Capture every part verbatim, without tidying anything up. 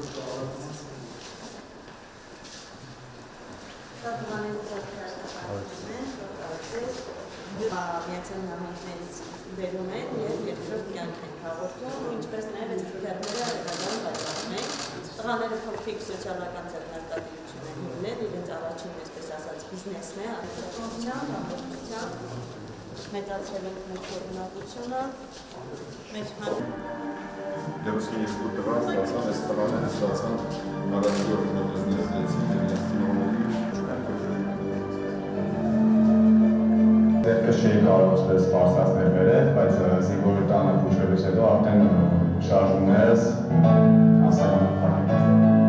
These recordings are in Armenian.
Միացյալ Նահանգներից բերում են և երկրորդ կյանք են հաղորդում, ինչպես նաև այս թիթեռները հետագայում պատրաստում են։ Տղաները փոքրիկ սոցիալական ձեռնարկատիրություն են հիմնել, իրենց առաջին, այսպես ասած, բիզնեսն է, առողջության, առողջության, մեծացրել ենք մեր կողմնակությունը, մեր երեսուն երկու տղա ստացան, այս տղաները ստացան առաջին տնտեսներից իրենց ծնողների Դեպքը չէի կարող ոսպես պարսասներ վերել, բայց զինվորի տանը կուշելուց հետո արդեն շարժումներս ասական պարակ է։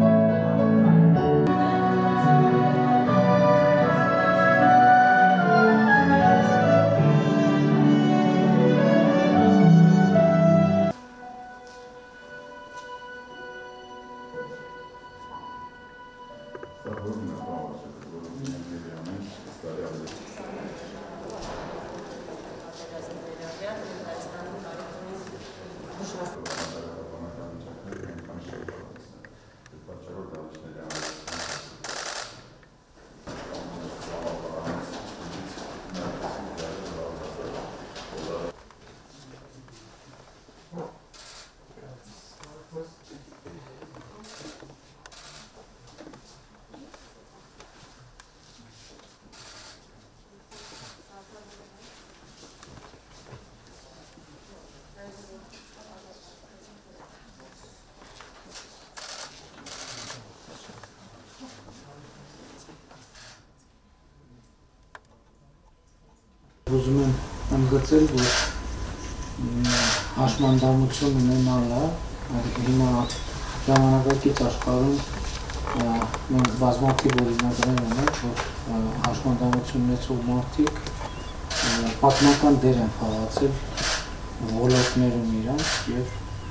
Ուզում եմ ընդգծել, որ հաշմանդամություն ունենալը հիմա ժամանակակից աշխարհում մենք բազմաթիվ օրինակներ ունենք, որ հաշմանդամություն ունեցող մարդիկ պատմական դեր են խաղացել ոլորտներում իրանց և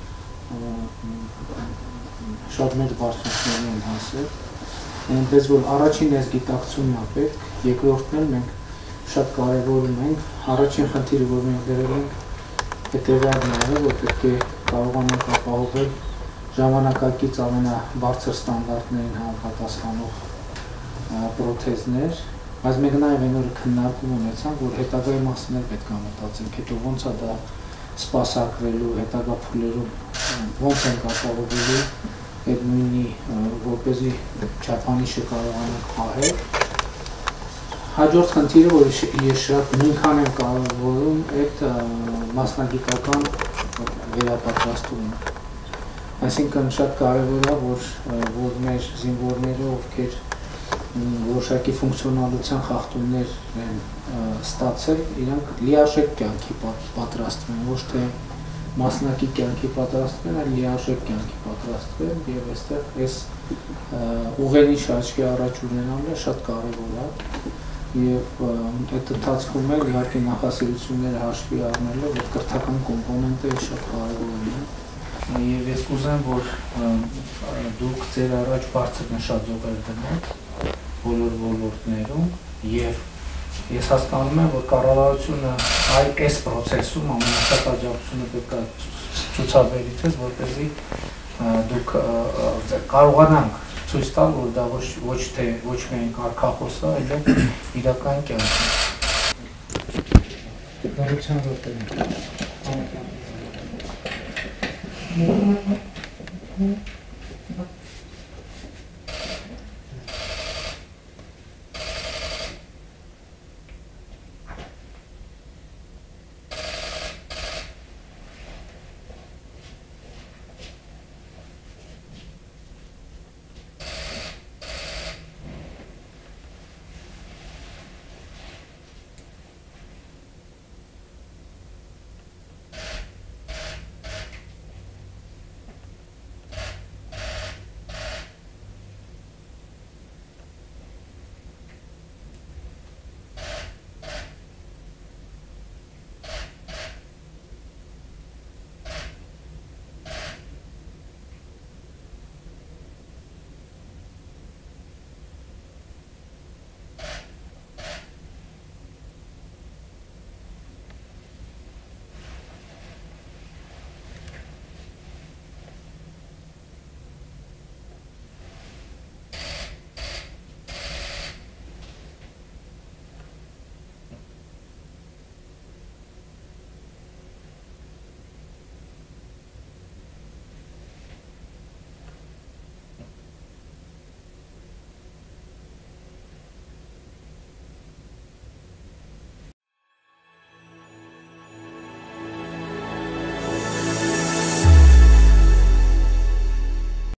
շատ մեծ բարձունքների են հասել, այնպես որ առաջին այս գիտակցությունն է պետք, երկրորդն էլ մենք շատ կարևորում ենք, առաջին խնդիրը, որ մենք դրել ենք, հետևյալն է, որ պետք է կարողանանք ապահովել ժամանակակից ամենաբարձր ստանդարտներին համապատասխանող պրոթեզներ, բայց մենք նաև այն օրը քննարկում ունեցանք, որ հետագայի մասին էլ պետք է մտածենք, հետո ոնց է դա սպասարկվելու, հետագա փուլերում ոնց ենք ապահովելու այդ նույնի, որպեսզի չափանիշը կարողանանք պահել։ Հաջորդ խնդիրը, որ ես շատ նույնքան եմ կարևորում, այդ մասնագիտական վերապատրաստումը։ Այսինքն շատ կարևոր է, որ մեր զինվորները, ովքեր որոշակի ֆունկցիոնալության խախտումներ են ստացել, իրանք լիարժեք կյանքի պատրաստվեն, ոչ թե մասնակի կյանքի պատրաստվեն, այլ լիարժեք կյանքի պատրաստվեն, և այստեղ այս ուղենիշ աչքի առաջ ունենալը շատ կարևոր է։ Եվ այդ ընթացքում էլ իհարկե նախասիրությունները հաշվի առնելով, որ կրթական կոմպոնենտը շատ կարևոր է։ Եվ ես կուզեմ, որ դուք ձեր առաջ բարձր նշաձողեր դնեք բոլոր ոլորտներում և ես հասկանում եմ, որ կառավարությունը այս պրոցեսում ամենաշատ աջակցությունը պետք է ցուցաբերի ձեզ, որպեսզի դուք կարողանանք ցույց տալ, որ դա ոչ թե ոչ միայն կարգախոս է, այլ իրական կյանք է։ Բարության րոպե։